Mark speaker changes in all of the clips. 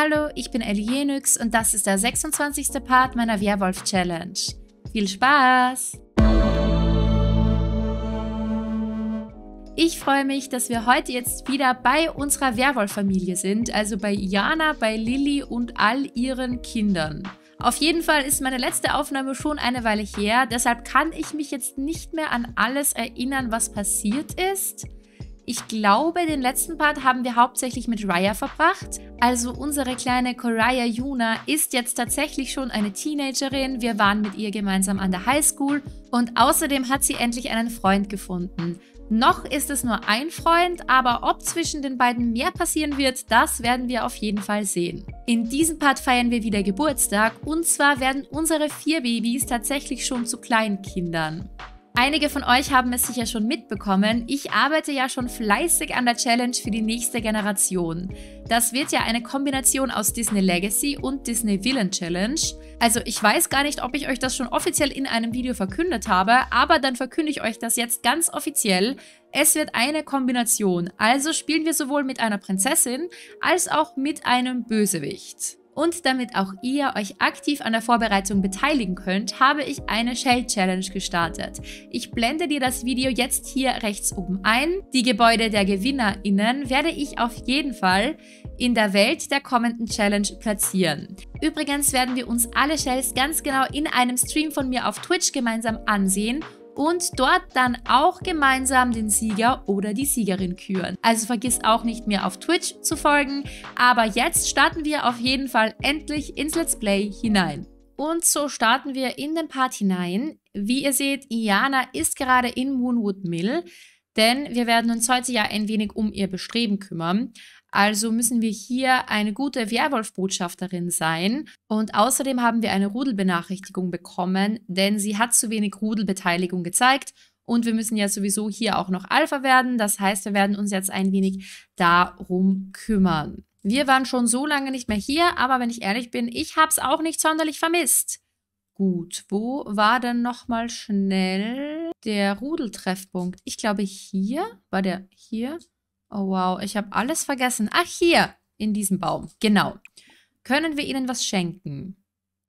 Speaker 1: Hallo, ich bin Elienix und das ist der 26. Part meiner Werwolf-Challenge. Viel Spaß! Ich freue mich, dass wir heute jetzt wieder bei unserer Werwolf-Familie sind, also bei Jana, bei Lilly und all ihren Kindern. Auf jeden Fall ist meine letzte Aufnahme schon eine Weile her, deshalb kann ich mich jetzt nicht mehr an alles erinnern, was passiert ist. Ich glaube, den letzten Part haben wir hauptsächlich mit Raya verbracht. Also unsere kleine Coraya Yuna ist jetzt tatsächlich schon eine Teenagerin. Wir waren mit ihr gemeinsam an der Highschool und außerdem hat sie endlich einen Freund gefunden. Noch ist es nur ein Freund, aber ob zwischen den beiden mehr passieren wird, das werden wir auf jeden Fall sehen. In diesem Part feiern wir wieder Geburtstag und zwar werden unsere 4 Babys tatsächlich schon zu Kleinkindern. Einige von euch haben es sicher schon mitbekommen, ich arbeite ja schon fleißig an der Challenge für die nächste Generation. Das wird ja eine Kombination aus Disney Legacy und Disney Villain Challenge. Also ich weiß gar nicht, ob ich euch das schon offiziell in einem Video verkündet habe, aber dann verkünde ich euch das jetzt ganz offiziell. Es wird eine Kombination, also spielen wir sowohl mit einer Prinzessin als auch mit einem Bösewicht. Und damit auch ihr euch aktiv an der Vorbereitung beteiligen könnt, habe ich eine Shell-Challenge gestartet. Ich blende dir das Video jetzt hier rechts oben ein. Die Gebäude der GewinnerInnen werde ich auf jeden Fall in der Welt der kommenden Challenge platzieren. Übrigens werden wir uns alle Shells ganz genau in einem Stream von mir auf Twitch gemeinsam ansehen und dort dann auch gemeinsam den Sieger oder die Siegerin küren. Also vergiss auch nicht mehr auf Twitch zu folgen, aber jetzt starten wir auf jeden Fall endlich ins Let's Play hinein. Und so starten wir in den Part hinein. Wie ihr seht, Jana ist gerade in Moonwood Mill, denn wir werden uns heute ja ein wenig um ihr Bestreben kümmern. Also müssen wir hier eine gute Werwolf-Botschafterin sein. Und außerdem haben wir eine Rudelbenachrichtigung bekommen, denn sie hat zu wenig Rudelbeteiligung gezeigt. Und wir müssen ja sowieso hier auch noch Alpha werden. Das heißt, wir werden uns jetzt ein wenig darum kümmern. Wir waren schon so lange nicht mehr hier, aber wenn ich ehrlich bin, ich habe es auch nicht sonderlich vermisst. Gut, wo war denn nochmal schnell der Rudeltreffpunkt? Ich glaube hier. War der hier? Oh wow, ich habe alles vergessen. Ach, hier, in diesem Baum. Genau. Können wir ihnen was schenken?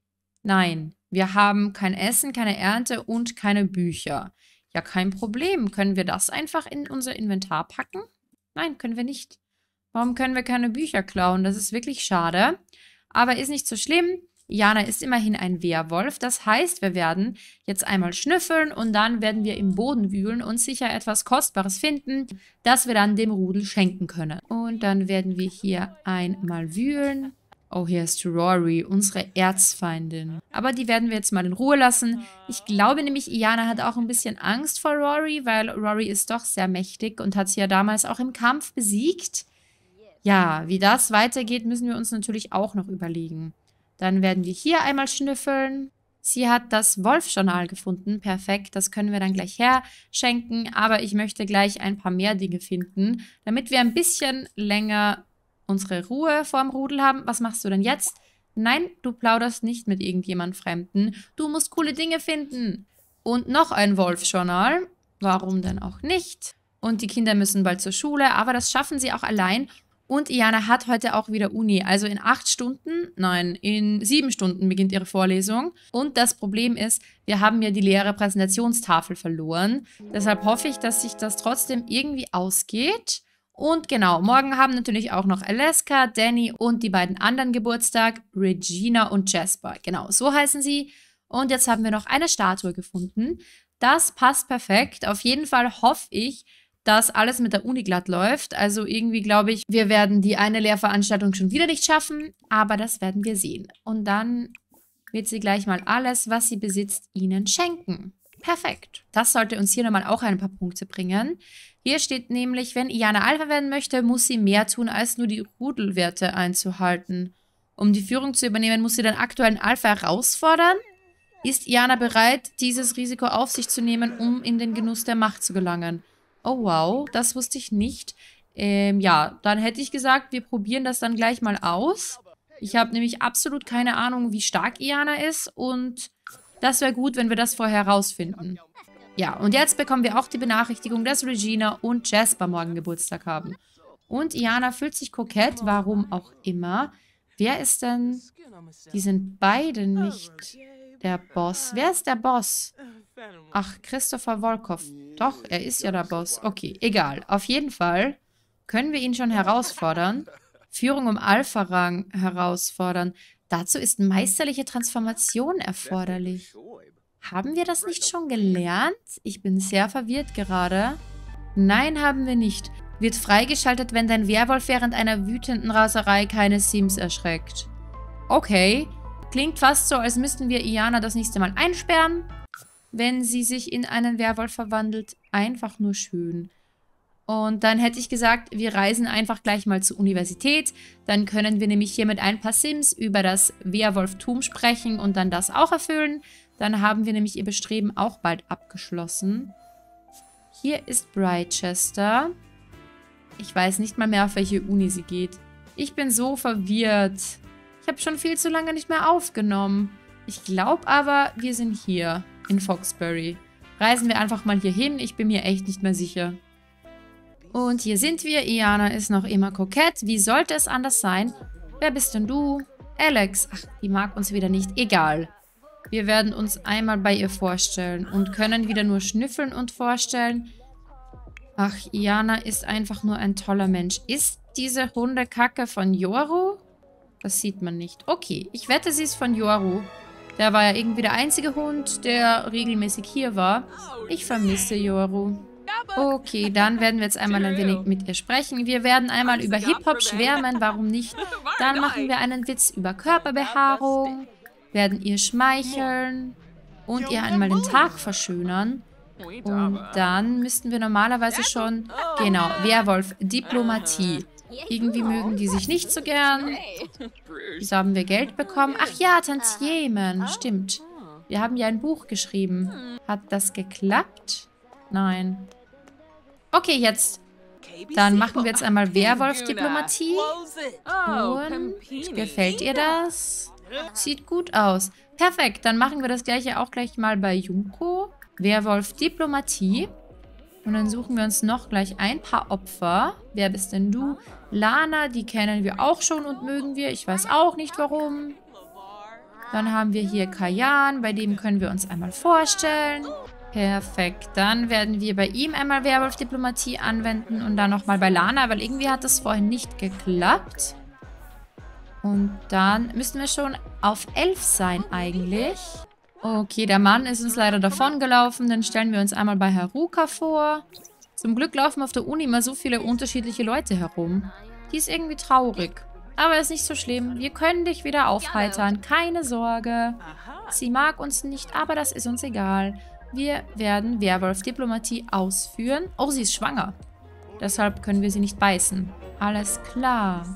Speaker 1: Nein, wir haben kein Essen, keine Ernte und keine Bücher. Ja, kein Problem. Können wir das einfach in unser Inventar packen? Nein, können wir nicht. Warum können wir keine Bücher klauen? Das ist wirklich schade. Aber ist nicht so schlimm. Jana ist immerhin ein Werwolf, das heißt, wir werden jetzt einmal schnüffeln und dann werden wir im Boden wühlen und sicher etwas Kostbares finden, das wir dann dem Rudel schenken können. Und dann werden wir hier einmal wühlen. Oh, hier ist Rory, unsere Erzfeindin. Aber die werden wir jetzt mal in Ruhe lassen. Ich glaube nämlich, Jana hat auch ein bisschen Angst vor Rory, weil Rory ist doch sehr mächtig und hat sie ja damals auch im Kampf besiegt. Ja, wie das weitergeht, müssen wir uns natürlich auch noch überlegen. Dann werden wir hier einmal schnüffeln. Sie hat das Wolf-Journal gefunden. Perfekt, das können wir dann gleich herschenken. Aber ich möchte gleich ein paar mehr Dinge finden, damit wir ein bisschen länger unsere Ruhe vorm Rudel haben. Was machst du denn jetzt? Nein, du plauderst nicht mit irgendjemand Fremden. Du musst coole Dinge finden. Und noch ein Wolf-Journal. Warum denn auch nicht? Und die Kinder müssen bald zur Schule, aber das schaffen sie auch allein. Und Jana hat heute auch wieder Uni, also in 8 Stunden, nein, in 7 Stunden beginnt ihre Vorlesung. Und das Problem ist, wir haben ja die leere Präsentationstafel verloren. Deshalb hoffe ich, dass sich das trotzdem irgendwie ausgeht. Und genau, morgen haben natürlich auch noch Alaska, Danny und die beiden anderen Geburtstag, Regina und Jasper. Genau, so heißen sie. Und jetzt haben wir noch eine Statue gefunden. Das passt perfekt. Auf jeden Fall hoffe ich, dass alles mit der Uni glatt läuft. Also irgendwie glaube ich, wir werden die eine Lehrveranstaltung schon wieder nicht schaffen, aber das werden wir sehen. Und dann wird sie gleich mal alles, was sie besitzt, ihnen schenken. Perfekt. Das sollte uns hier nochmal auch ein paar Punkte bringen. Hier steht nämlich, wenn Jana Alpha werden möchte, muss sie mehr tun, als nur die Rudelwerte einzuhalten. Um die Führung zu übernehmen, muss sie den aktuellen Alpha herausfordern. Ist Jana bereit, dieses Risiko auf sich zu nehmen, um in den Genuss der Macht zu gelangen? Oh wow, das wusste ich nicht. Ja, dann hätte ich gesagt, wir probieren das dann gleich mal aus. Ich habe nämlich absolut keine Ahnung, wie stark Jana ist und das wäre gut, wenn wir das vorher herausfinden. Ja, und jetzt bekommen wir auch die Benachrichtigung, dass Regina und Jasper morgen Geburtstag haben. Und Jana fühlt sich kokett, warum auch immer. Wer ist denn... Die sind beide nicht der Boss. Wer ist der Boss? Ach, Christopher Volkov. Doch, er ist ja der Boss. Okay, egal. Auf jeden Fall können wir ihn schon herausfordern. Führung um Alpha-Rang herausfordern. Dazu ist meisterliche Transformation erforderlich. Haben wir das nicht schon gelernt? Ich bin sehr verwirrt gerade. Nein, haben wir nicht. Wird freigeschaltet, wenn dein Werwolf während einer wütenden Raserei keine Sims erschreckt. Okay. Klingt fast so, als müssten wir Iana das nächste Mal einsperren, wenn sie sich in einen Werwolf verwandelt. Einfach nur schön. Und dann hätte ich gesagt, wir reisen einfach gleich mal zur Universität. Dann können wir nämlich hier mit ein paar Sims über das Werwolftum sprechen und dann das auch erfüllen. Dann haben wir nämlich ihr Bestreben auch bald abgeschlossen. Hier ist Brightchester. Ich weiß nicht mal mehr, auf welche Uni sie geht. Ich bin so verwirrt. Ich habe schon viel zu lange nicht mehr aufgenommen. Ich glaube aber, wir sind hier in Foxbury. Reisen wir einfach mal hier hin. Ich bin mir echt nicht mehr sicher. Und hier sind wir. Iana ist noch immer kokett. Wie sollte es anders sein? Wer bist denn du? Alex. Ach, die mag uns wieder nicht. Egal. Wir werden uns einmal bei ihr vorstellen und können wieder nur schnüffeln und vorstellen. Ach, Iana ist einfach nur ein toller Mensch. Ist diese Hundekacke von Yoru? Das sieht man nicht. Okay, ich wette, sie ist von Yoru. Der war ja irgendwie der einzige Hund, der regelmäßig hier war. Ich vermisse Yoru. Okay, dann werden wir jetzt einmal ein wenig mit ihr sprechen. Wir werden einmal über Hip-Hop schwärmen, warum nicht? Dann machen wir einen Witz über Körperbehaarung, werden ihr schmeicheln und ihr einmal den Tag verschönern. Und dann müssten wir normalerweise schon... Genau, Werwolf, Diplomatie. Irgendwie mögen die sich nicht so gern. Wieso haben wir Geld bekommen? Ach ja, Tantiemen, stimmt. Wir haben ja ein Buch geschrieben. Hat das geklappt? Nein. Okay, jetzt. Dann machen wir jetzt einmal Werwolf-Diplomatie. Und gefällt ihr das? Sieht gut aus. Perfekt, dann machen wir das gleiche auch gleich mal bei Junko. Werwolf-Diplomatie. Und dann suchen wir uns noch gleich ein paar Opfer. Wer bist denn du? Lana, die kennen wir auch schon und mögen wir. Ich weiß auch nicht warum. Dann haben wir hier Kajan, bei dem können wir uns einmal vorstellen. Perfekt, dann werden wir bei ihm einmal Werwolf-Diplomatie anwenden und dann nochmal bei Lana, weil irgendwie hat das vorhin nicht geklappt. Und dann müssten wir schon auf 11 sein eigentlich. Okay, der Mann ist uns leider davongelaufen. Dann stellen wir uns einmal bei Haruka vor. Zum Glück laufen auf der Uni immer so viele unterschiedliche Leute herum. Die ist irgendwie traurig. Aber ist nicht so schlimm. Wir können dich wieder aufheitern. Keine Sorge. Sie mag uns nicht, aber das ist uns egal. Wir werden Werwolf-Diplomatie ausführen. Oh, sie ist schwanger. Deshalb können wir sie nicht beißen. Alles klar.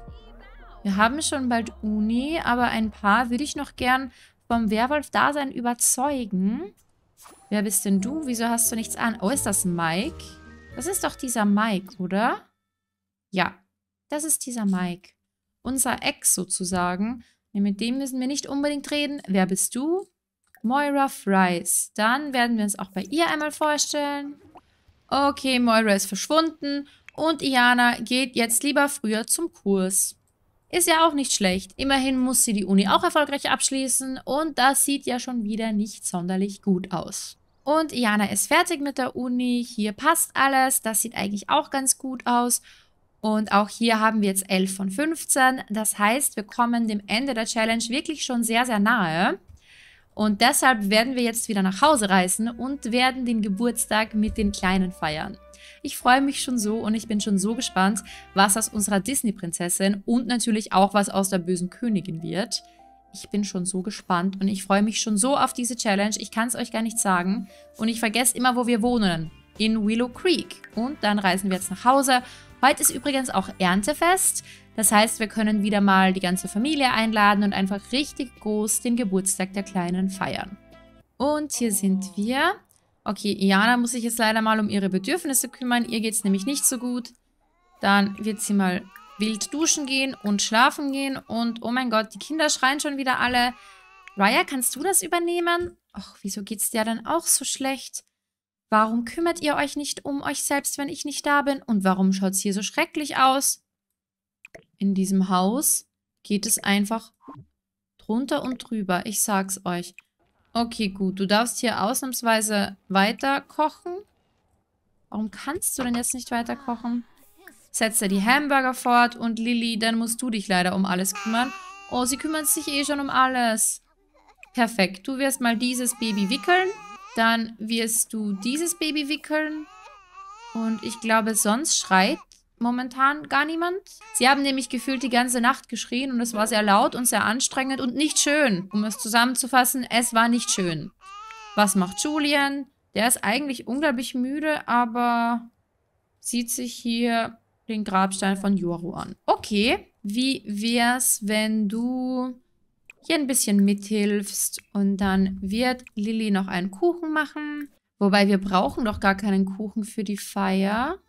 Speaker 1: Wir haben schon bald Uni, aber ein paar würde ich noch gern vom Werwolf-Dasein überzeugen. Wer bist denn du? Wieso hast du nichts an? Oh, ist das Mike? Das ist doch dieser Mike, oder? Ja, das ist dieser Mike. Unser Ex sozusagen. Mit dem müssen wir nicht unbedingt reden. Wer bist du? Moira Fries. Dann werden wir uns auch bei ihr einmal vorstellen. Okay, Moira ist verschwunden. Und Iana geht jetzt lieber früher zum Kurs. Ist ja auch nicht schlecht. Immerhin muss sie die Uni auch erfolgreich abschließen. Und das sieht ja schon wieder nicht sonderlich gut aus. Und Iana ist fertig mit der Uni. Hier passt alles. Das sieht eigentlich auch ganz gut aus. Und auch hier haben wir jetzt 11 von 15. Das heißt, wir kommen dem Ende der Challenge wirklich schon sehr, sehr nahe. Und deshalb werden wir jetzt wieder nach Hause reisen und werden den Geburtstag mit den Kleinen feiern. Ich freue mich schon so und ich bin schon so gespannt, was aus unserer Disney-Prinzessin und natürlich auch was aus der bösen Königin wird. Ich bin schon so gespannt und ich freue mich schon so auf diese Challenge. Ich kann es euch gar nicht sagen. Und ich vergesse immer, wo wir wohnen. In Willow Creek. Und dann reisen wir jetzt nach Hause. Heute ist übrigens auch Erntefest. Das heißt, wir können wieder mal die ganze Familie einladen und einfach richtig groß den Geburtstag der Kleinen feiern. Und hier sind wir. Okay, Iana muss sich jetzt leider mal um ihre Bedürfnisse kümmern. Ihr geht es nämlich nicht so gut. Dann wird sie mal wild duschen gehen und schlafen gehen. Und oh mein Gott, die Kinder schreien schon wieder alle. Raya, kannst du das übernehmen? Ach, wieso geht's dir dann auch so schlecht? Warum kümmert ihr euch nicht um euch selbst, wenn ich nicht da bin? Und warum schaut es hier so schrecklich aus? In diesem Haus geht es einfach drunter und drüber. Ich sag's euch. Okay, gut. Du darfst hier ausnahmsweise weiter kochen. Warum kannst du denn jetzt nicht weiter kochen? Setze die Hamburger fort und Lilly, dann musst du dich leider um alles kümmern. Oh, sie kümmert sich eh schon um alles. Perfekt. Du wirst mal dieses Baby wickeln. Dann wirst du dieses Baby wickeln. Und ich glaube, sonst schreit momentan gar niemand. Sie haben nämlich gefühlt die ganze Nacht geschrien und es war sehr laut und sehr anstrengend und nicht schön. Um es zusammenzufassen, es war nicht schön. Was macht Julian? Der ist eigentlich unglaublich müde, aber sieht sich hier den Grabstein von Yoru an. Okay, wie wär's, wenn du hier ein bisschen mithilfst und dann wird Lilly noch einen Kuchen machen. Wobei wir brauchen doch gar keinen Kuchen für die Feier.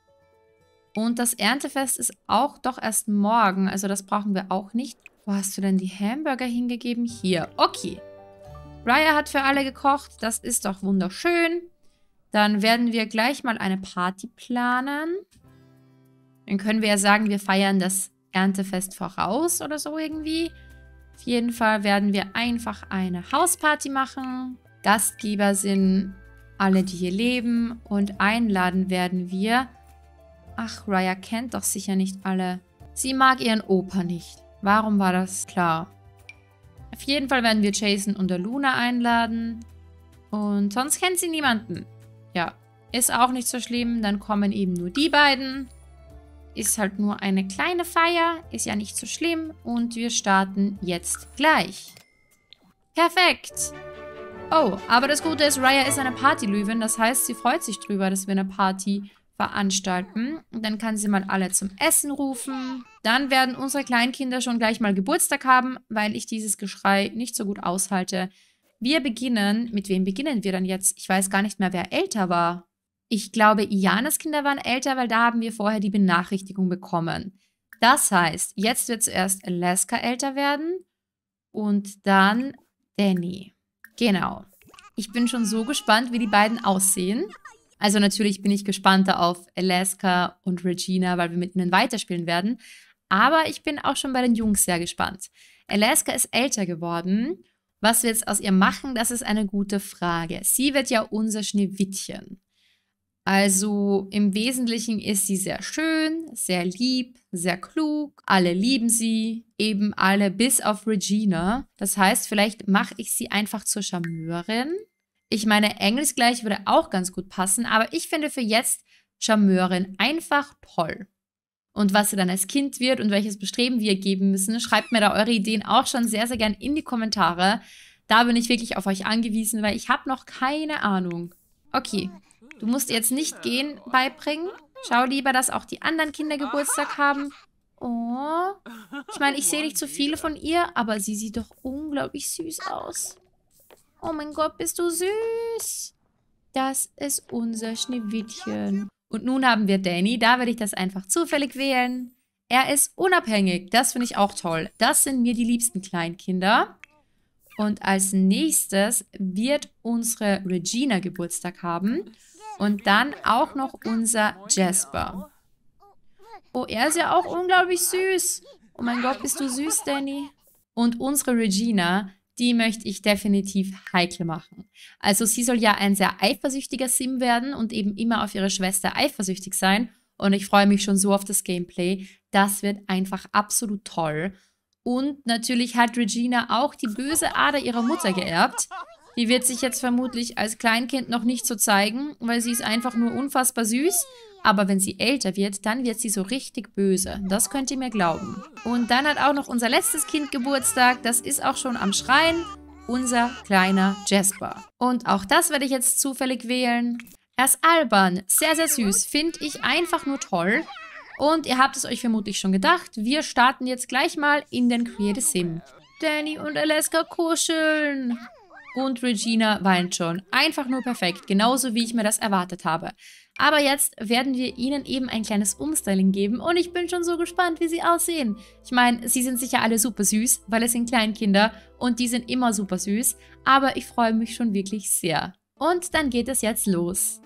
Speaker 1: Und das Erntefest ist auch doch erst morgen, also das brauchen wir auch nicht. Wo hast du denn die Hamburger hingegeben? Hier, okay. Raya hat für alle gekocht, das ist doch wunderschön. Dann werden wir gleich mal eine Party planen. Dann können wir ja sagen, wir feiern das Erntefest voraus oder so irgendwie. Auf jeden Fall werden wir einfach eine Hausparty machen. Gastgeber sind alle, die hier leben. Und einladen werden wir... Ach, Raya kennt doch sicher nicht alle. Sie mag ihren Opa nicht. Warum war das klar? Auf jeden Fall werden wir Jason und der Luna einladen. Und sonst kennt sie niemanden. Ja, ist auch nicht so schlimm. Dann kommen eben nur die beiden. Ist halt nur eine kleine Feier. Ist ja nicht so schlimm. Und wir starten jetzt gleich. Perfekt. Oh, aber das Gute ist, Raya ist eine Partylöwin. Das heißt, sie freut sich drüber, dass wir eine Party veranstalten. Und dann kann sie mal alle zum Essen rufen. Dann werden unsere Kleinkinder schon gleich mal Geburtstag haben, weil ich dieses Geschrei nicht so gut aushalte. Wir beginnen, mit wem beginnen wir dann jetzt? Ich weiß gar nicht mehr, wer älter war. Ich glaube, Ianas Kinder waren älter, weil da haben wir vorher die Benachrichtigung bekommen. Das heißt, jetzt wird zuerst Alaska älter werden und dann Danny. Genau. Ich bin schon so gespannt, wie die beiden aussehen. Also natürlich bin ich gespannter auf Alaska und Regina, weil wir mit ihnen weiterspielen werden. Aber ich bin auch schon bei den Jungs sehr gespannt. Alaska ist älter geworden. Was wir jetzt aus ihr machen, das ist eine gute Frage. Sie wird ja unser Schneewittchen. Also im Wesentlichen ist sie sehr schön, sehr lieb, sehr klug. Alle lieben sie, eben alle bis auf Regina. Das heißt, vielleicht mache ich sie einfach zur Charmeurin. Ich meine, Engelsgleich würde auch ganz gut passen, aber ich finde für jetzt Charmeurin einfach toll. Und was sie dann als Kind wird und welches Bestreben wir geben müssen, schreibt mir da eure Ideen auch schon sehr, sehr gern in die Kommentare. Da bin ich wirklich auf euch angewiesen, weil ich habe noch keine Ahnung. Okay, du musst jetzt nicht gehen beibringen. Schau lieber, dass auch die anderen Kinder Geburtstag haben. Oh, ich meine, ich sehe nicht so viele von ihr, aber sie sieht doch unglaublich süß aus. Oh mein Gott, bist du süß. Das ist unser Schneewittchen. Und nun haben wir Danny. Da werde ich das einfach zufällig wählen. Er ist unabhängig. Das finde ich auch toll. Das sind mir die liebsten Kleinkinder. Und als nächstes wird unsere Regina Geburtstag haben. Und dann auch noch unser Jasper. Oh, er ist ja auch unglaublich süß. Oh mein Gott, bist du süß, Danny. Und unsere Regina... die möchte ich definitiv heikel machen. Also sie soll ja ein sehr eifersüchtiger Sim werden und eben immer auf ihre Schwester eifersüchtig sein. Und ich freue mich schon so auf das Gameplay. Das wird einfach absolut toll. Und natürlich hat Regina auch die böse Ader ihrer Mutter geerbt. Die wird sich jetzt vermutlich als Kleinkind noch nicht so zeigen, weil sie ist einfach nur unfassbar süß. Aber wenn sie älter wird, dann wird sie so richtig böse. Das könnt ihr mir glauben. Und dann hat auch noch unser letztes Kind Geburtstag. Das ist auch schon am Schreien. Unser kleiner Jasper. Und auch das werde ich jetzt zufällig wählen. Er ist albern. Sehr, sehr süß. Finde ich einfach nur toll. Und ihr habt es euch vermutlich schon gedacht. Wir starten jetzt gleich mal in den Create a Sim. Danny und Alaska kuscheln. Und Regina weint schon. Einfach nur perfekt. Genauso wie ich mir das erwartet habe. Aber jetzt werden wir ihnen eben ein kleines Umstyling geben und ich bin schon so gespannt, wie sie aussehen. Ich meine, sie sind sicher alle super süß, weil es sind Kleinkinder und die sind immer super süß. Aber ich freue mich schon wirklich sehr. Und dann geht es jetzt los.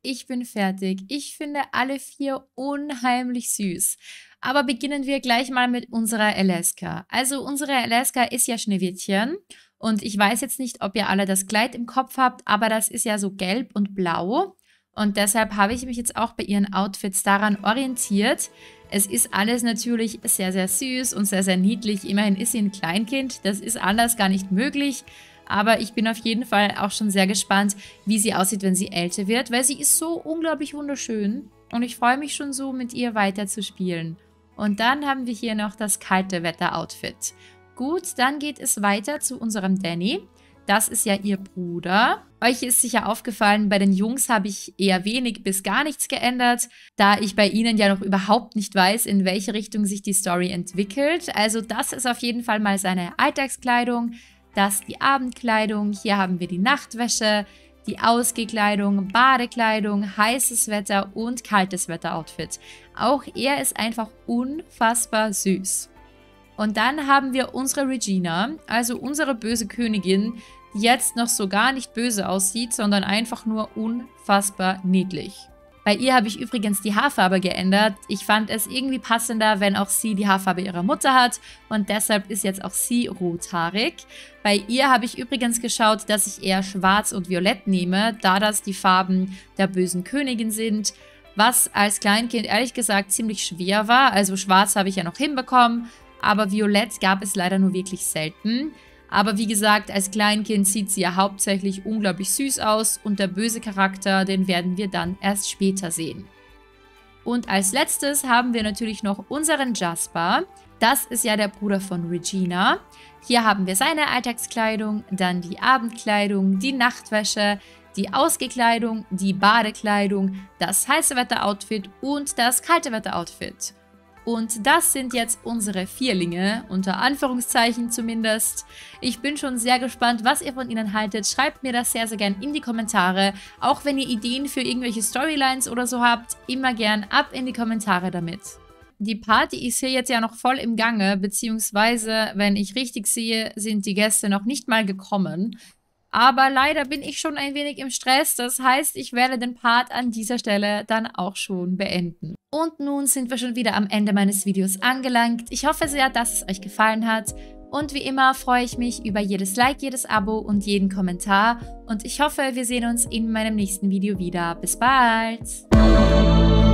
Speaker 1: ich bin fertig. Ich finde alle 4 unheimlich süß. Aber beginnen wir gleich mal mit unserer Alaska. Also unsere Alaska ist ja Schneewittchen. Und ich weiß jetzt nicht, ob ihr alle das Kleid im Kopf habt, aber das ist ja so gelb und blau. Und deshalb habe ich mich jetzt auch bei ihren Outfits daran orientiert. Es ist alles natürlich sehr, sehr süß und sehr, sehr niedlich. Immerhin ist sie ein Kleinkind. Das ist anders gar nicht möglich. Aber ich bin auf jeden Fall auch schon sehr gespannt, wie sie aussieht, wenn sie älter wird. Weil sie ist so unglaublich wunderschön. Und ich freue mich schon so, mit ihr weiter zu spielen. Und dann haben wir hier noch das kalte Wetter-Outfit. Gut, dann geht es weiter zu unserem Danny. Das ist ja ihr Bruder. Euch ist sicher aufgefallen, bei den Jungs habe ich eher wenig bis gar nichts geändert, da ich bei ihnen ja noch überhaupt nicht weiß, in welche Richtung sich die Story entwickelt. Also das ist auf jeden Fall mal seine Alltagskleidung, das die Abendkleidung, hier haben wir die Nachtwäsche, die Ausgekleidung, Badekleidung, heißes Wetter und kaltes Wetter-Outfit. Auch er ist einfach unfassbar süß. Und dann haben wir unsere Regina, also unsere böse Königin, die jetzt noch so gar nicht böse aussieht, sondern einfach nur unfassbar niedlich. Bei ihr habe ich übrigens die Haarfarbe geändert. Ich fand es irgendwie passender, wenn auch sie die Haarfarbe ihrer Mutter hat und deshalb ist jetzt auch sie rothaarig. Bei ihr habe ich übrigens geschaut, dass ich eher schwarz und violett nehme, da das die Farben der bösen Königin sind, was als Kleinkind ehrlich gesagt ziemlich schwer war. Also schwarz habe ich ja noch hinbekommen, aber violett gab es leider nur wirklich selten. Aber wie gesagt, als Kleinkind sieht sie ja hauptsächlich unglaublich süß aus und der böse Charakter, den werden wir dann erst später sehen. Und als letztes haben wir natürlich noch unseren Jasper. Das ist ja der Bruder von Regina. Hier haben wir seine Alltagskleidung, dann die Abendkleidung, die Nachtwäsche, die Ausgekleidung, die Badekleidung, das heiße Wetter-Outfit und das kalte Wetter-Outfit. Und das sind jetzt unsere Vierlinge, unter Anführungszeichen zumindest. Ich bin schon sehr gespannt, was ihr von ihnen haltet. Schreibt mir das sehr, sehr gern in die Kommentare. Auch wenn ihr Ideen für irgendwelche Storylines oder so habt, immer gern ab in die Kommentare damit. Die Party ist hier jetzt ja noch voll im Gange, beziehungsweise, wenn ich richtig sehe, sind die Gäste noch nicht mal gekommen. Aber leider bin ich schon ein wenig im Stress, das heißt, ich werde den Part an dieser Stelle dann auch schon beenden. Und nun sind wir schon wieder am Ende meines Videos angelangt. Ich hoffe sehr, dass es euch gefallen hat. Und wie immer freue ich mich über jedes Like, jedes Abo und jeden Kommentar. Und ich hoffe, wir sehen uns in meinem nächsten Video wieder. Bis bald!